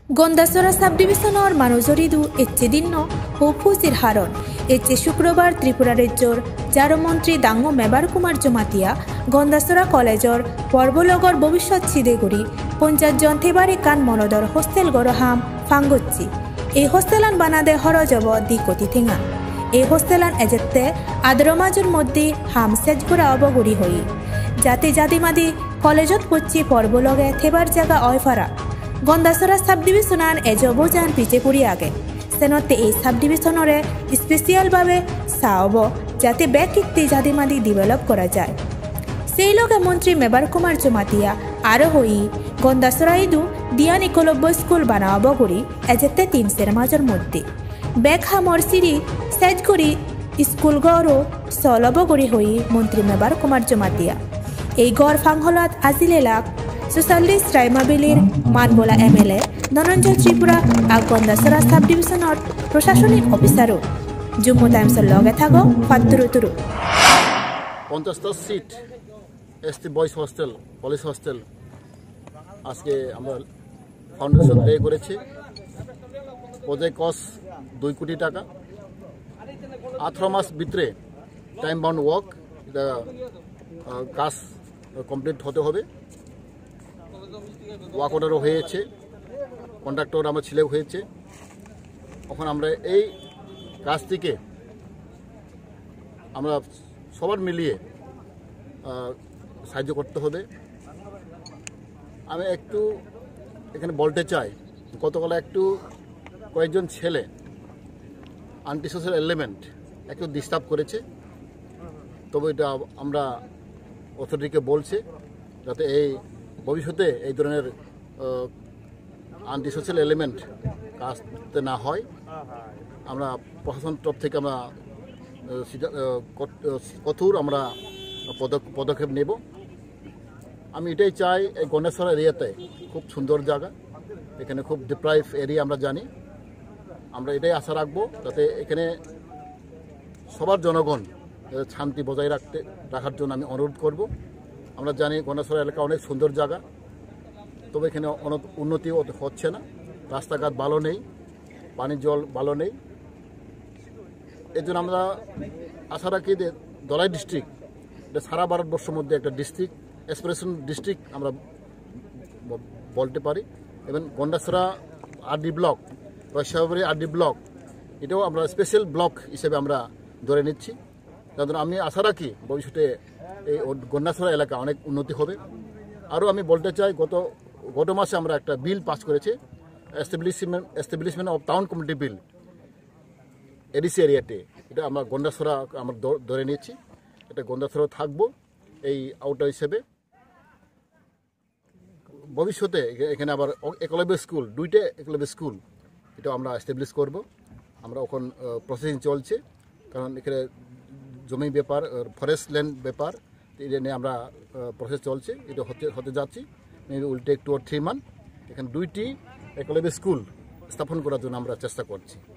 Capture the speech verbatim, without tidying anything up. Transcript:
Gandacherra সাব-ডিভিশনৰ মানুহজৰিদু এচ্ছে দিন হৌফুজিৰ হাৰণ এচ্ছে শুক্ৰবাৰ ত্ৰিপুৰা ৰাজ্যৰ জাৰ মন্ত্ৰী ডাঙো মেবাৰ কুমাৰ জমাতিয়া Gandacherra কলেজৰ পৰ্বলগৰ ভৱিষ্যত চিদে কৰি পঞ্চাশ জন থেবাৰে কান মনদৰ হোষ্টেল গৰহাম ফাংগচ্ছি এই হোষ্টেলান বানাদে হৰজব দি কতি থিঙা এই হোষ্টেলান এজেতে আদৰমাজৰ মধ্যে হাম সেজ কৰা অবগৰি হৈ যাতে জাদিমাদি কলেজত পচ্ছি পৰ্বলগে থেবাৰ জায়গা অয়ফাৰা Gandacherra সাব-ডিভিশনান এজবজান পিছে পৰি আগে সেনতে এই সাব-ডিভিশনরে স্পেশাল ভাবে সাওব যাতে ব্যাকিত্তি জাদিমাদি ডেভেলপ করা যায় সেই লগে মন্ত্রী মেবার কুমার জমাতিয়া আরো হই Gandacherra ইদু দিয়ান একলব্য স্কুল বানাব করি এজেতে তিন সেরমাজর মধ্যে বেখা মরসিরি সেজ করি স্কুল গড়ও সলব করি হই মন্ত্রী মেবার কুমার জমাতিয়া এই গড় ফাংহলাত আজিলে লাখ চল্লিশ রাইমাবিলির মানবোলা M L A Dhananjay Tripura আর Gandacherra সাব-ডিভিশনের প্রশাসনিক অফিসারও জম্মু টাইমসের লগে থাকো ফাত্তুরু তুরু পঞ্চাশটা seat S T boys hostel police hostel আজকে আমরা ফাউন্ডেশন লে করেছি প্রজেক্ট কস্ট দুই কোটি টাকা আঠারো মাস ভিতরে টাইম বাউন্ড ওয়ার্ক এটা কাজ কমপ্লিট হতে হবে ওয়ার্ক অর্ডারও হয়েছে কন্ট্রাক্টর আমার ছেলেও হয়েছে এখন আমরা এই কাজটিকে আমরা সবার মিলিয়ে সাহায্য করতে হবে আমি একটু এখানে বলতে চাই গতকাল একটু কয়েকজন ছেলে আন্টি সোশ্যাল এলিমেন্ট একটু ডিস্টার্ব করেছে তবে এটা আমরা অথরিটিকে বলছি যাতে এই ভবিষ্যতে এই ধরনের আন্টি সোশ্যাল এলিমেন্ট কাজতে না হয় আমরা প্রশাসন তরফ থেকে আমরা কঠোর আমরা পদক্ষেপ নেব আমি এটাই চাই এই Gandacherra এরিয়াতে খুব সুন্দর জায়গা এখানে খুব ডিপ্রাইভ এরিয়া আমরা জানি আমরা এটাই আশা রাখবো যাতে এখানে সবার জনগণ শান্তি বজায় রাখতে রাখার জন্য আমি অনুরোধ করব আমরা জানি Gandacherra এলাকা অনেক সুন্দর জায়গা তবে এখানে উন্নতি হচ্ছে না রাস্তাঘাট ভালো নেই পানি জল ভালো নেই এর জন্য আমরা আশা রাখি যে ধলাই ডিস্ট্রিক্ট এটা সারা ভারতবর্ষের মধ্যে একটা ডিস্ট্রিক্ট এক্সপ্রেশন ডিস্ট্রিক্ট আমরা বলতে পারি এবং Gandacherra RD block Baishakhbari RD block এটাও আমরা স্পেশাল ব্লক হিসেবে আমরা ধরে নিচ্ছি যার জন্য আমি আশা রাখি ভবিষ্যতে এই Gandacherra এলাকা অনেক উন্নতি হবে আরও আমি বলতে চাই গত গত মাসে আমরা একটা বিল পাস করেছি establishment establishment of town community bill ADC এরিয়াতে এটা আমরা Gandacherra আমরা ধরে নিচ্ছি এটা Gandacherra থাকবো এই আউটার হিসেবে ভবিষ্যতে এখানে আবার একলব্য স্কুল দুইটা একলব্য স্কুল এটা আমরা এস্টাবলিশ করব আমরা এখন প্রসেসিং চলছে কারণ এখানে জমি ব্যাপার ফরেস্ট ল্যান্ড ব্যাপার এটা নিয়ে আমরা প্রসেস চলছে এটা হতে হতে যাচ্ছি maybe will take two or three month এখানে দুইটি একলব্য স্কুল স্থাপন করার জন্য আমরা চেষ্টা করছি